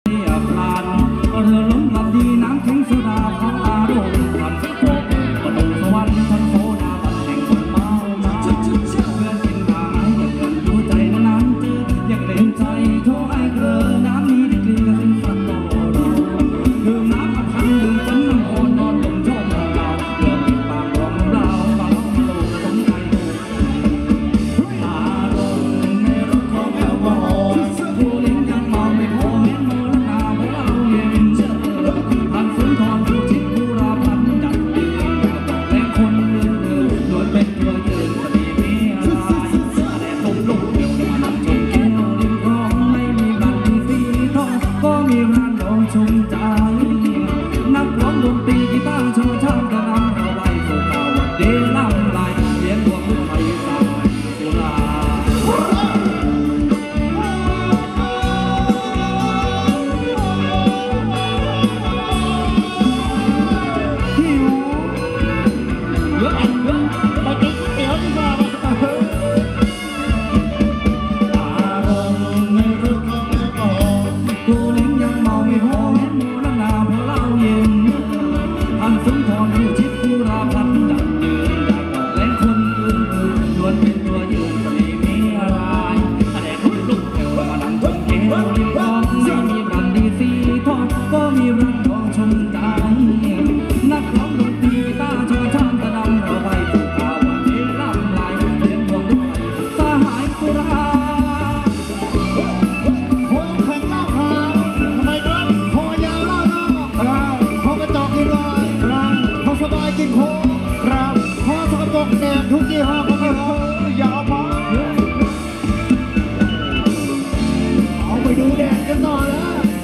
พลานเรือล้มลำดีน้ำแข็งโซดาพังอารมณ์พันโอบประตูสวรรค์ทันโซดาบันแห่งคนเมามาเพื่อนกินหายอย่างเงินดูใจนานเจออย่างเล่นใจโทษไอ้เกลือน้ำนี้ดีกรีกันเป็นสัตว์โตเราดื่มน้ำอับคันดื่มฝันน้ำโอนนอนลงชมเราเรือติดปากรองเราบาล้อมโลกสมใจอารมณ์ในรถของแอลกอฮอล์ผู้เลี้ยงยังเมาไม่พอเห็นโมละนาเพราะเราเย็นเชื่อพันสุนทรผู้ชิดผู้ราพันดัดดีและคนอื่นล้วนเป็นตัวยืนคดีมีอะไรแต่ตุ่มลูกเดียวในมันชมแก้วริมคลองไม่มีบัตรสีทองก็มีร้านดองชมใจนักร้องดนตรีกีตาร์โชว์ช่างกระนำเราไว้สู่ข่าววันเดล่ำลายเลี้ยงตัวผู้ไทยสายสุราหิวเยอะเยอะไปกินก๋วยเตี๋ยวดีกว่าอารมณ์ในรถของแอลกอฮอล์ผู้เลี้ยงยังเมาไม่พอเห็นโมละนาเพราะเราเย็นอันสุนทรผู้ชิดผู้ราพันดัดยืนดักบอกและคนอื่นล้วนเป็นตัวยืนไม่มีอะไรแต่คนลุกเอวมานั่งชมแก้วริมคลองไม่มีบันดีสีทองก็มีรังทองชมใจนักร้องดนตรีกีตาร์โชว์ช่างกระนำเราไปสู่ข่าววันนี้ล่ำลายเลี้ยงพวงลูกไทยสหายสุราโค้งแข่งเล่าขาวทำไมครับคอยาวเล่าเล่าครับคอกระจอกกินลอยครับคอสบายกินโค้งครับคอสกปรกแดงทุกยี่ห้อก็ไม่พอยาวมาเอาไปดูแดดกันต่อนะ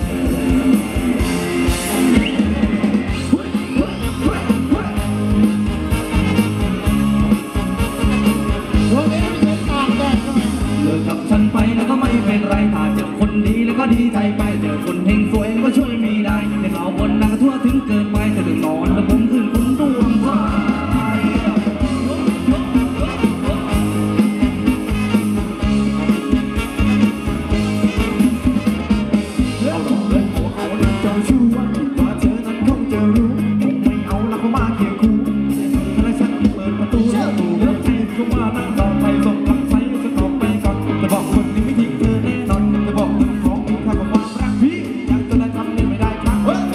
วันนี้ไม่ใช่ตากแดดเลยเลิกกับฉันไปแล้วก็ไม่เป็นไรถ้าเจอคนดีแล้วก็ดีใจไปเจอคนเฮงสวยก็ช่วยไม่ได้แต่เอาบนนักทั่วถึงเกินไปแต่ถึงนอนแล้วผมขึ้นคุณดวงใจเอาดอกเล่นหัวเอาเจ้าชู้ว่าเธอนั้นคงจะรู้ผมไม่เอาแล้วเขามาเคียงคู่และฉันเปิดประตูแล้วใจก็มานั่งรอใครส่งคำใสจะตอบไปก่อนจะบอกคนนี้ไม่ทิ้งเธอแน่นอนจะบอกเรื่องของคุณค่าของความรักพี่อยากจะได้ทำเนี่ยไม่ได้ครับ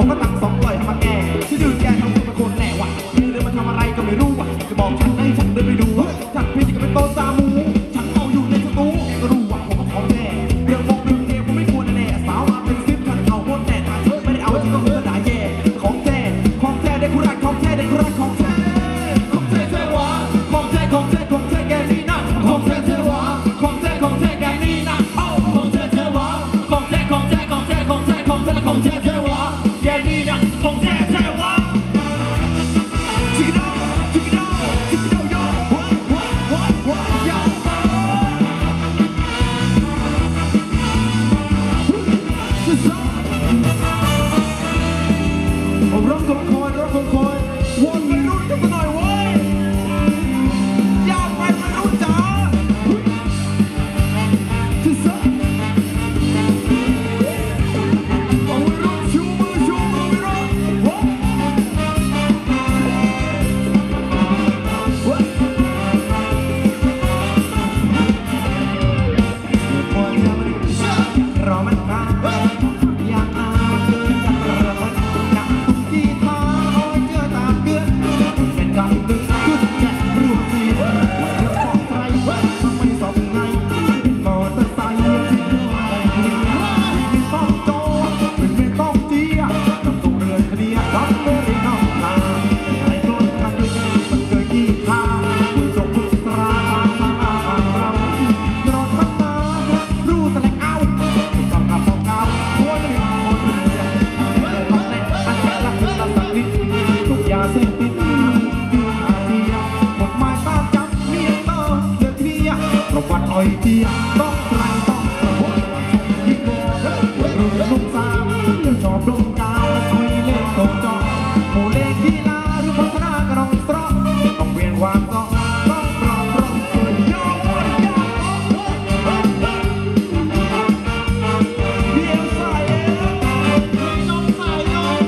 ก็ตั้ง200มาแก่ที่ดื้อแกทำตัวเป็นคนแหน่วะยืนเดินมาทำอะไรก็ไม่รู้วะจะบอกฉันให้ฉันเดินไปดูฉันพี่จะเป็นโตซามูฉันเอาอยู่ในสตูแกก็รู้ว่าผมก็ของแน่เรื่องบอกเรื่องเกมผมไม่ควรแน่สาวมาเป็นซิปฉันเอาโคตรแน่ถ้าเธอไม่ได้เอาจริงก็คือด่าแย่ของแท้ได้คุณรักของแท้ได้คุณรักของแท้ของแท้เทวะของแท้แกนี่นะของแท้เทวะของแท้แกนี่นะของแท้เทวะของแท้เทวะแกนี่นะของแท้เทวะจิกโดโย่ย่าร้องคนคอยวนไปรุ่นกันหน่อยเว้ยอยากไปรุ่นจ๋าที่สุดเอาไว้รุ่นชูมือไปรุ่นรอมันมาอยากอาจะระเบิดอยากตุ้งกีตาร์เอาไว้เจอตามเดือนเป็นการดึงขึ้นแกะรูปทีวันเรื่องของใครทำไมสอบไงมอเตอร์ไซค์ที่อะไรไม่ต้องโจไม่ต้องเจียต้องตรงเรือนคดีรับไม่ได้นอกทางไอ้ต้นทางด้วยมันเกิดกี่ทางคุณจบทุกตราทางรถมันมารู้แสดงเอาทำกับของเราหัวหนึ่งคนเดียวต้องเล่นอันแค่ละคือละสักนิดทุกยาเสพติดอยู่อาเจียกฎหมายตามจับเมียเตอร์เลือกเมียประวัติอ้อยเจียต้องไกลต้องกระโดดยิ่งโง่รุ่นลูกสาวชอบดมกาวและคุยเล่นโตจอโมเลกีฬาหรือพัฒนากระดองสตรอต้องเวียนวางต้องปลอมเกินยอมเดียวใส่น้องใส่น้อง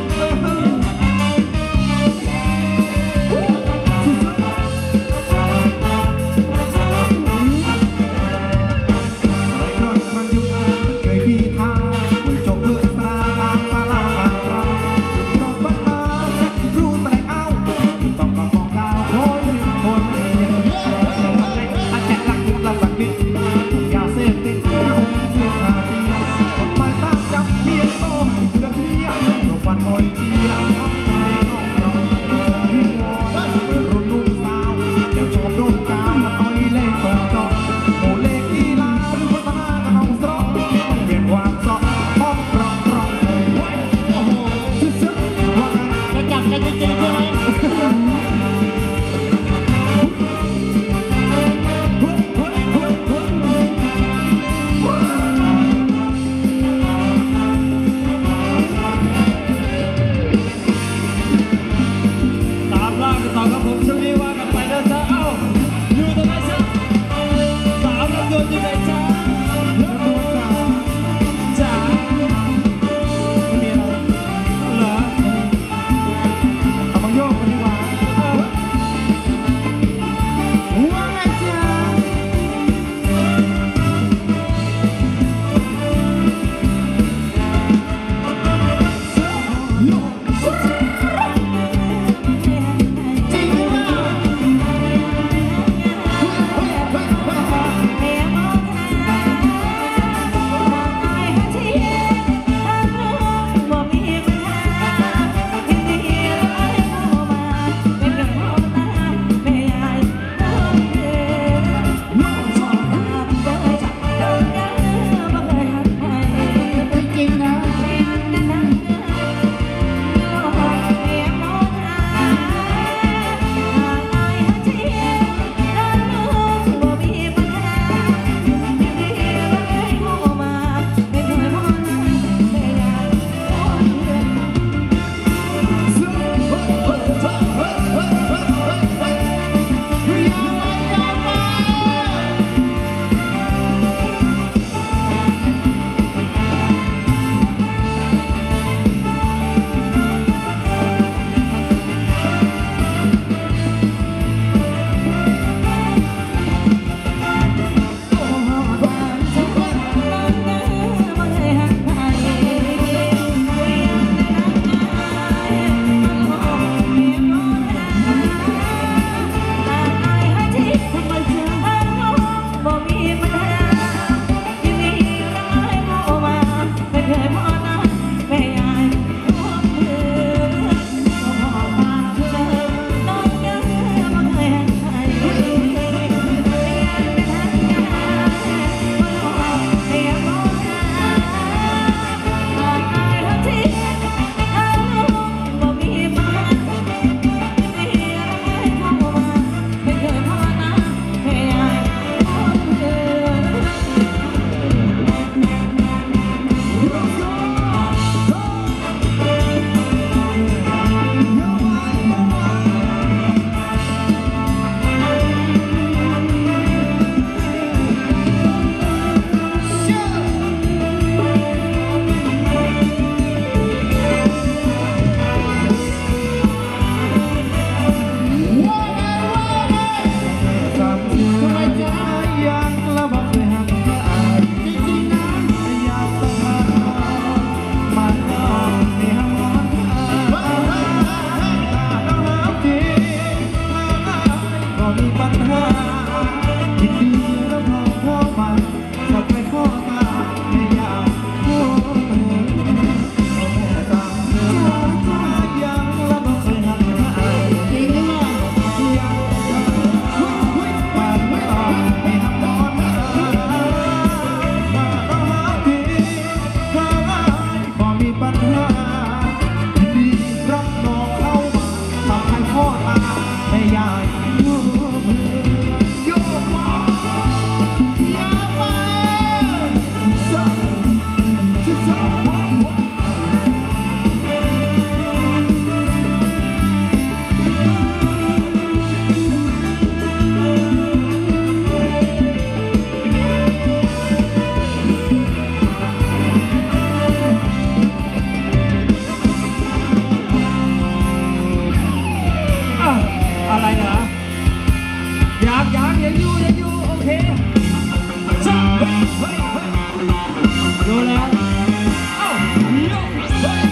อยู่โอเคจ้าเฮ้ยดูแล้วเอ้าโยเฮ้ย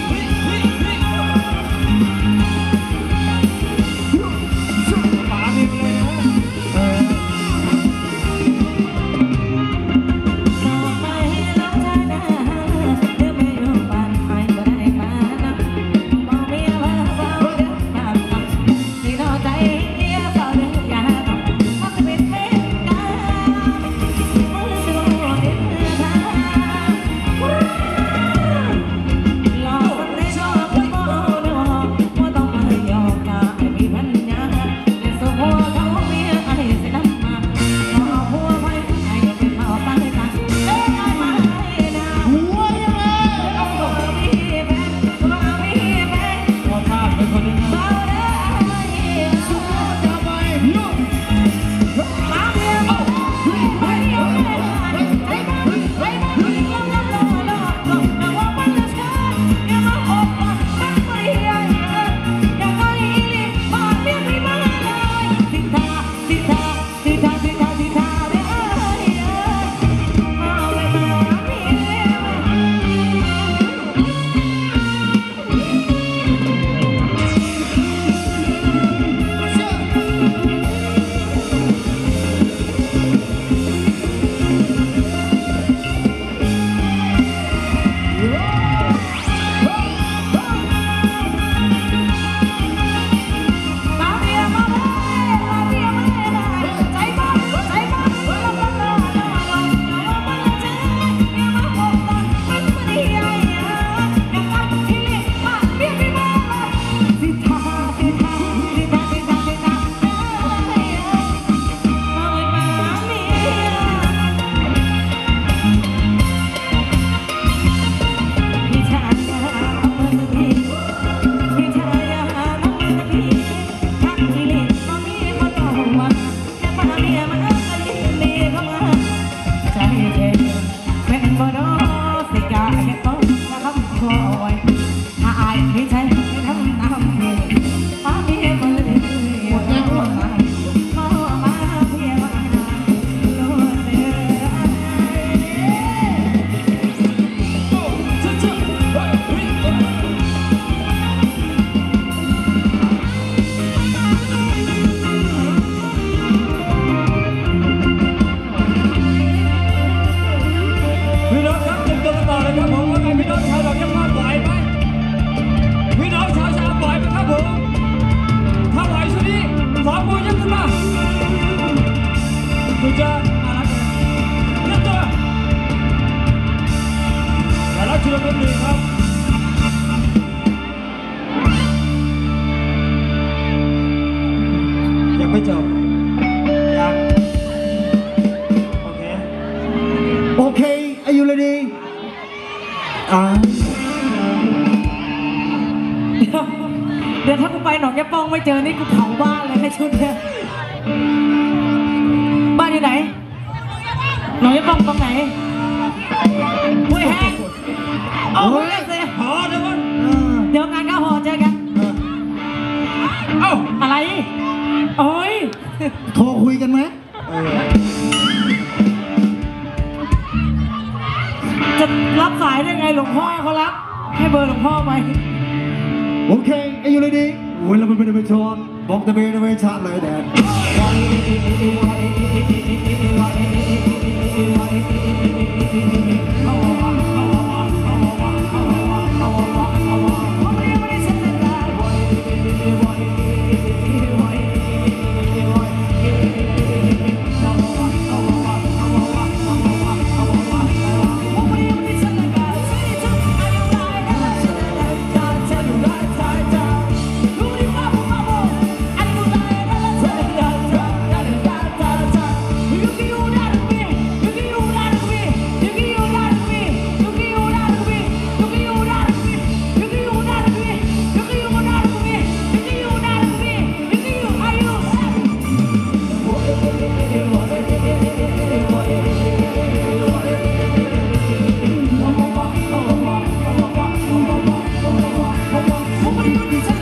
ป๋าพิมพ์เลยนะไม่จบยังโอเค Are you ready เดี๋ยวถ้ากูไปหนองยะปองไม่เจอนี่กูเผาบ้านเลยให้ชุดเนี่ยบ้านอยู่ไหนหนองยะปองตรงไหนห้วยแห้งโอ้ยเสียหอเดี๋ยวมันเดี๋ยวงานก็หอเจอกันเอ้าอะไรโอ้ยโทรคุยกันไหมจะรับสายได้ไงหลวงพ่อเขารับให้เบอร์หลวงพ่อไปโอเค Are you ready โอ้ยเราไม่ได้ไปชอนบอกจะไม่ชาติเลยแด Nobody